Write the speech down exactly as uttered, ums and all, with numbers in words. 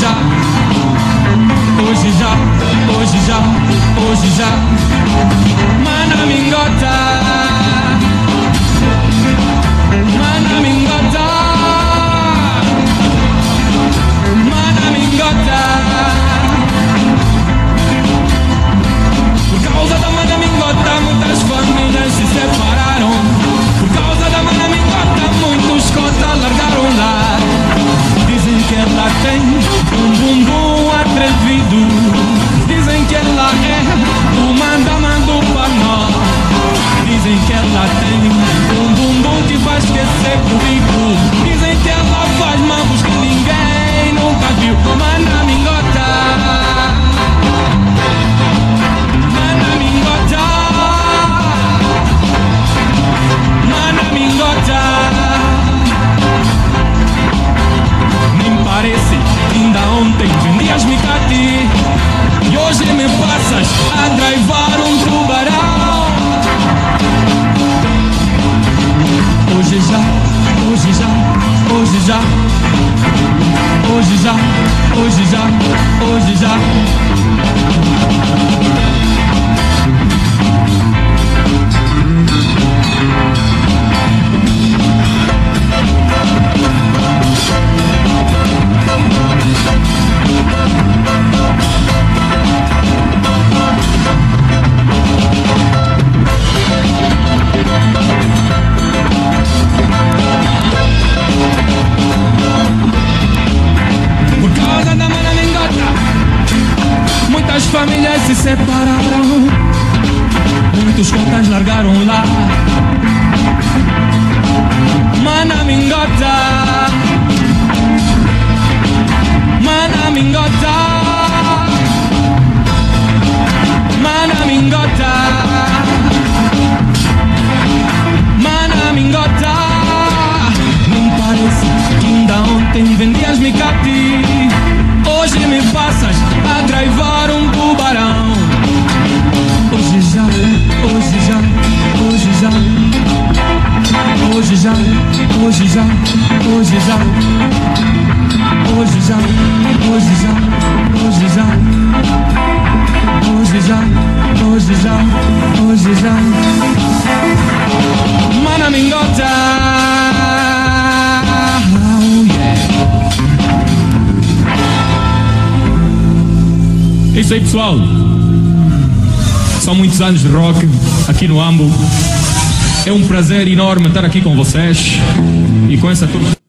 já, hoje já, hoje já, hoje já. Mana mingota, mana mingota, mana mingota. Por causa da mana mingota, muitas famílias se separaram. Por causa da mana mingota, muitos cotas largaram lá. Dizem que ela tem um bumbum atrevido. Dizem que ela é uma dama do panó. Dizem que ela tem um bumbum que faz esquecer currículo. Dizem que ela faz mambos que ninguém nunca viu. Mana mingota, mana mingota, mana mingota. Nem parece que ainda ontem vendias micati e hoje me passas a draivar um tubarão. Hoje já, hoje já, hoje já, hoje já, hoje já, hoje já. Muitas famílias se separaram, muitos contas largaram lá. Mana mingota, mana mingota, mana mingota, mana mingota. Nem parece que ainda ontem vendias micati, hoje me passas a draivar um tubarão. Hoje já, hoje já, hoje já, hoje já, hoje já, hoje já, hoje já, hoje já, hoje já, hoje já, hoje já, hoje já. Mana mingota. É isso aí, pessoal. São muitos anos de rock aqui no Ambo. É um prazer enorme estar aqui com vocês e com essa turma.